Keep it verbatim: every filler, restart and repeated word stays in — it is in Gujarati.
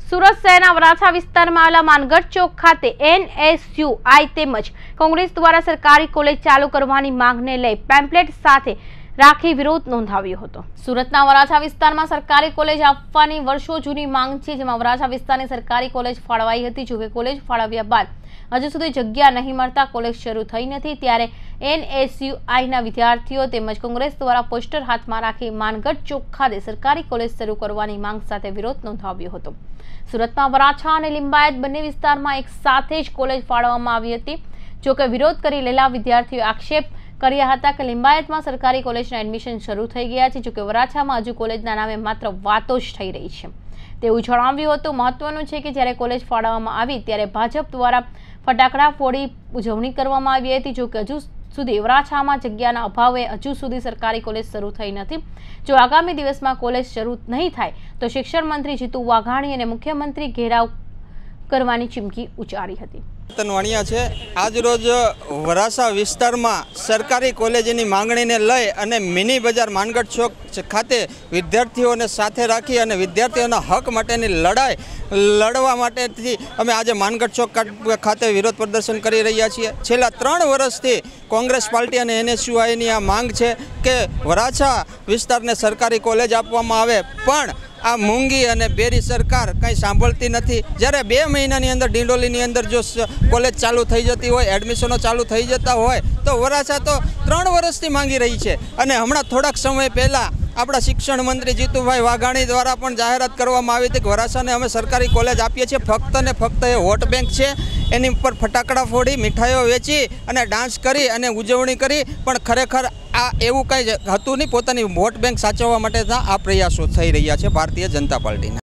સુરત શહેરના વરાછા વિસ્તારમાં આવેલા માનગઢ ચોક ખાતે એનએસયુઆઈ તેમજ કોંગ્રેસ દ્વારા સરકારી કોલેજ ચાલુ કરવાની માંગને લઈ પેમ્પલેટ સાથે રાખી વિરોધ નોંધાવ્યો હતો। સુરતના વરાછા વિસ્તારમાં સરકારી કોલેજ આપવાની વર્ષો જૂની માંગ છે, જેમાં વરાછા વિસ્તારની સરકારી કોલેજ ફાળવાઈ હતી। જો કે કોલેજ ફાળવ્યા બાદ હજુ સુધી જગ્યા નહીં મળતા કોલેજ શરૂ થઈ નથી, ત્યારે એનએસયુઆઈના વિદ્યાર્થીઓ તેમજ કોંગ્રેસ દ્વારા પોસ્ટર હાથમાં રાખી માનગઢ ચોક ખાતે સરકારી કોલેજ શરૂ કરવાની માંગ સાથે વિરોધ નોંધાવ્યો હતો। સુરતમાં વરાછા અને લિંબાયત બંને વિસ્તારમાં એક સાથે જ કોલેજ ફાળવવામાં આવી હતી। જો કે વિરોધ કરી રહેલા વિદ્યાર્થીઓ આક્ષેપ કર્યા હતા કે લિંબાયતમાં સરકારી કોલેજના એડમિશન શરૂ થઈ ગયા છે, જો કે વરાછામાં હજુ કોલેજના નામે માત્ર વાતો જ થઈ રહી છે તેવું જણાવ્યું હતું। મહત્વનું છે કે જ્યારે કોલેજ ફાળવવામાં આવી ત્યારે ભાજપ દ્વારા ફટાકડા ફોડી ઉજવણી કરવામાં આવી હતી। જો કે હજુ સુધી વરાછામાં જગ્યાના અભાવે હજુ સુધી સરકારી કોલેજ શરૂ થઈ નથી। જો આગામી દિવસમાં કોલેજ શરૂ નહીં થાય તો શિક્ષણ મંત્રી જીતુ વાઘાણી અને મુખ્યમંત્રી ઘેરાવ કરવાની ચીમકી ઉચ્ચારી હતી। તનવાણિયા છે। આજ રોજ વરાછા વિસ્તારમાં સરકારી કોલેજની માંગણીને લઈ અને મિની બજાર માનગઢ ચોક ખાતે વિદ્યાર્થીઓને સાથે રાખી અને વિદ્યાર્થીઓના હક માટેની લડાઈ લડવા માટેથી અમે આજે માનગઢ ચોક ખાતે વિરોધ પ્રદર્શન કરી રહ્યા છીએ। છેલ્લા ત્રણ વર્ષથી કોંગ્રેસ પાર્ટી અને એનએસયુઆઈની આ માંગ છે કે વરાછા વિસ્તારને સરકારી કોલેજ આપવામાં આવે, પણ આ મૂંગી અને બેરી સરકાર કંઈ સાંભળતી નથી। જ્યારે બે મહિનાની અંદર ડિંડોલીની અંદર જો કોલેજ ચાલુ થઈ જતી હોય, એડમિશનો ચાલુ થઈ જતા હોય તો વરાછા તો ત્રણ વર્ષથી માંગી રહી છે। અને હમણાં થોડાક સમય પહેલાં આપણા શિક્ષણ મંત્રી જીતુભાઈ વાઘાણી દ્વારા પણ જાહેરાત કરવામાં આવી હતી કે વરાછાને અમે સરકારી કોલેજ આપીએ છીએ, ફક્ત ને ફક્ત એ વોટ બેંક છે, એની ઉપર ફટાકડા ફોડી મીઠાઈઓ વેચી અને ડાન્સ કરી અને ઉજવણી કરી, પણ ખરેખર આ એવું કંઈ હતું નહીં। પોતાની વોટ બેંક સાચવવા માટે આ પ્રયાસો થઈ રહ્યા છે ભારતીય જનતા પાર્ટીના।